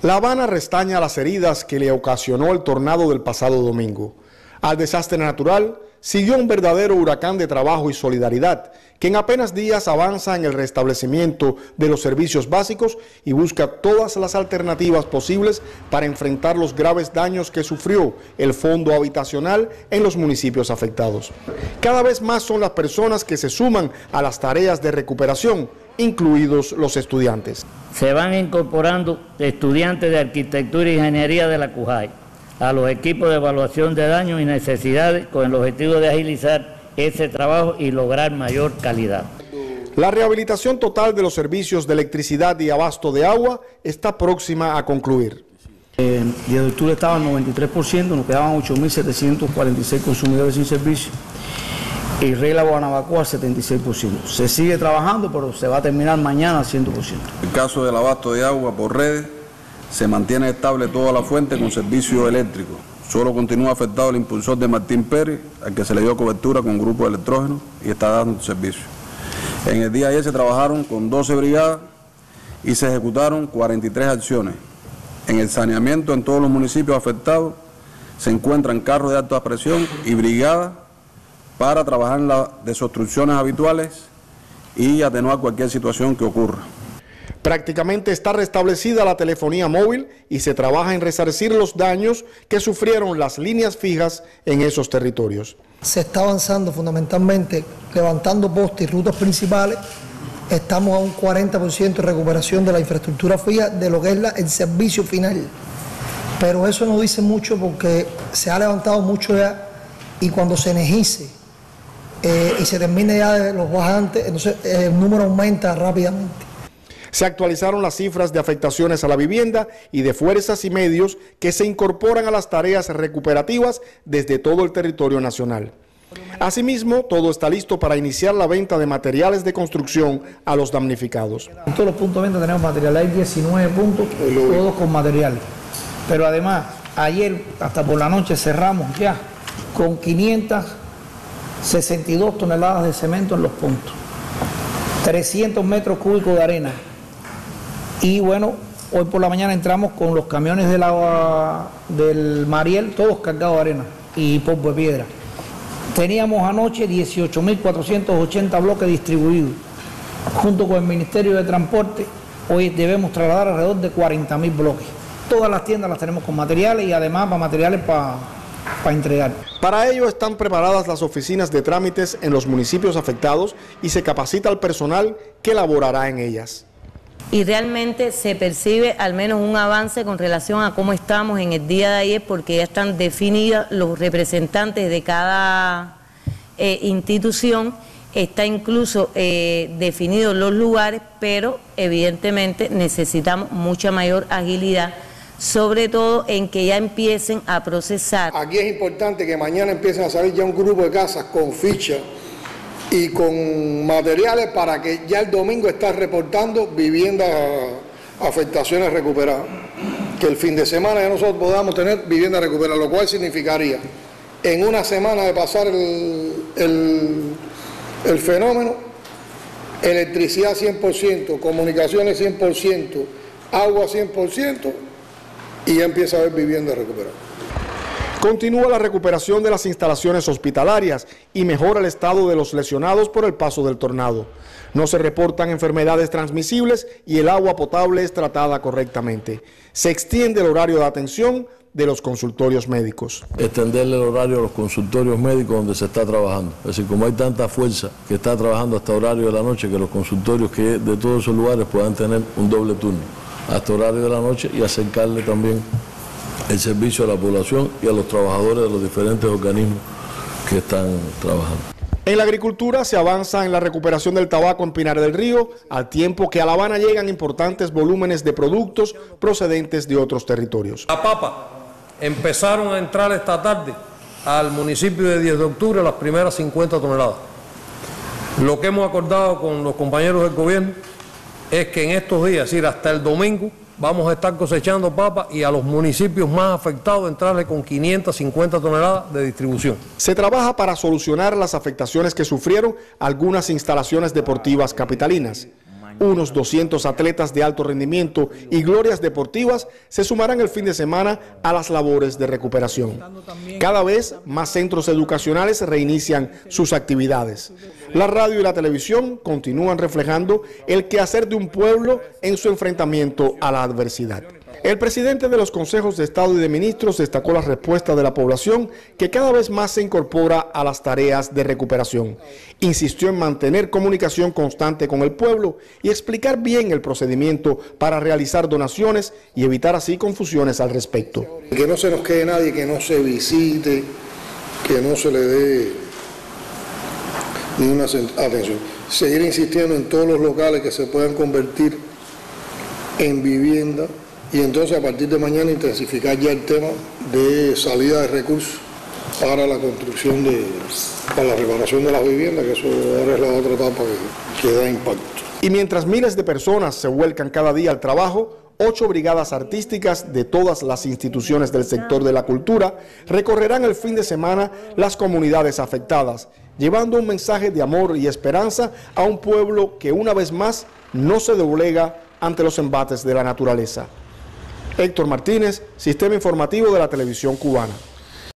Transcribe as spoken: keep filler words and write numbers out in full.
La Habana restaña las heridas que le ocasionó el tornado del pasado domingo. Al desastre natural siguió un verdadero huracán de trabajo y solidaridad, que en apenas días avanza en el restablecimiento de los servicios básicos y busca todas las alternativas posibles para enfrentar los graves daños que sufrió el fondo habitacional en los municipios afectados. Cada vez más son las personas que se suman a las tareas de recuperación, incluidos los estudiantes. Se van incorporando estudiantes de arquitectura e ingeniería de la CUJAI a los equipos de evaluación de daños y necesidades con el objetivo de agilizar ese trabajo y lograr mayor calidad. La rehabilitación total de los servicios de electricidad y abasto de agua está próxima a concluir. El diez de octubre estaba al noventa y tres por ciento, nos quedaban ocho mil setecientos cuarenta y seis consumidores sin servicio. Y Regla Guanabacoa al setenta y seis por ciento. Se sigue trabajando, pero se va a terminar mañana al cien por ciento. En el caso del abasto de agua por redes, se mantiene estable toda la fuente con servicio eléctrico. Solo continúa afectado el impulsor de Martín Pérez, al que se le dio cobertura con grupo de electrógeno y está dando servicio. En el día de ayer se trabajaron con doce brigadas y se ejecutaron cuarenta y tres acciones. En el saneamiento en todos los municipios afectados se encuentran carros de alta presión y brigadas para trabajar en las desobstrucciones habituales y atenuar cualquier situación que ocurra. Prácticamente está restablecida la telefonía móvil y se trabaja en resarcir los daños que sufrieron las líneas fijas en esos territorios. Se está avanzando fundamentalmente levantando postes y rutas principales. Estamos a un cuarenta por ciento de recuperación de la infraestructura fija de lo que es la, el servicio final. Pero eso no dice mucho porque se ha levantado mucho ya y cuando se energice eh, y se termine ya de los bajantes, entonces eh, el número aumenta rápidamente. Se actualizaron las cifras de afectaciones a la vivienda y de fuerzas y medios que se incorporan a las tareas recuperativas desde todo el territorio nacional. Asimismo, todo está listo para iniciar la venta de materiales de construcción a los damnificados. En todos los puntos de venta tenemos material, hay diecinueve puntos, todos con material. Pero además, ayer hasta por la noche cerramos ya con quinientas sesenta y dos toneladas de cemento en los puntos, trescientos metros cúbicos de arena. Y bueno, hoy por la mañana entramos con los camiones del agua del Mariel, todos cargados de arena y polvo de piedra. Teníamos anoche dieciocho mil cuatrocientos ochenta bloques distribuidos. Junto con el Ministerio de Transporte, hoy debemos trasladar alrededor de cuarenta mil bloques. Todas las tiendas las tenemos con materiales y además para materiales para, para entregar. Para ello están preparadas las oficinas de trámites en los municipios afectados y se capacita al personal que laborará en ellas. Y realmente se percibe al menos un avance con relación a cómo estamos en el día de ayer, porque ya están definidos los representantes de cada eh, institución, está incluso eh, definidos los lugares, pero evidentemente necesitamos mucha mayor agilidad, sobre todo en que ya empiecen a procesar. Aquí es importante que mañana empiecen a salir ya un grupo de casas con fichas y con materiales para que ya el domingo esté reportando viviendas, afectaciones recuperadas. Que el fin de semana ya nosotros podamos tener viviendas recuperadas, lo cual significaría en una semana de pasar el, el, el fenómeno, electricidad cien por ciento, comunicaciones cien por ciento, agua cien por ciento y ya empieza a haber viviendas recuperadas. Continúa la recuperación de las instalaciones hospitalarias y mejora el estado de los lesionados por el paso del tornado. No se reportan enfermedades transmisibles y el agua potable es tratada correctamente. Se extiende el horario de atención de los consultorios médicos. Extenderle el horario a los consultorios médicos donde se está trabajando. Es decir, como hay tanta fuerza que está trabajando hasta horario de la noche, que los consultorios que de todos esos lugares puedan tener un doble turno hasta horario de la noche y acercarle también el servicio a la población y a los trabajadores de los diferentes organismos que están trabajando. En la agricultura se avanza en la recuperación del tabaco en Pinar del Río, al tiempo que a La Habana llegan importantes volúmenes de productos procedentes de otros territorios. La papa empezaron a entrar esta tarde al municipio de diez de octubre las primeras cincuenta toneladas. Lo que hemos acordado con los compañeros del gobierno es que en estos días, es decir, hasta el domingo, vamos a estar cosechando papa y a los municipios más afectados entrarle con quinientas cincuenta toneladas de distribución. Se trabaja para solucionar las afectaciones que sufrieron algunas instalaciones deportivas capitalinas. Unos doscientos atletas de alto rendimiento y glorias deportivas se sumarán el fin de semana a las labores de recuperación. Cada vez más centros educacionales reinician sus actividades. La radio y la televisión continúan reflejando el quehacer de un pueblo en su enfrentamiento a la adversidad. El presidente de los consejos de Estado y de ministros destacó la respuesta de la población que cada vez más se incorpora a las tareas de recuperación. Insistió en mantener comunicación constante con el pueblo y explicar bien el procedimiento para realizar donaciones y evitar así confusiones al respecto. Que no se nos quede nadie, que no se visite, que no se le dé ninguna atención. Seguir insistiendo en todos los locales que se puedan convertir en vivienda. Y entonces a partir de mañana intensificar ya el tema de salida de recursos para la construcción de, para la reparación de las viviendas, que eso ahora es la otra etapa que, que da impacto. Y mientras miles de personas se vuelcan cada día al trabajo, ocho brigadas artísticas de todas las instituciones del sector de la cultura recorrerán el fin de semana las comunidades afectadas, llevando un mensaje de amor y esperanza a un pueblo que una vez más no se doblega ante los embates de la naturaleza. Héctor Martínez, Sistema Informativo de la Televisión Cubana.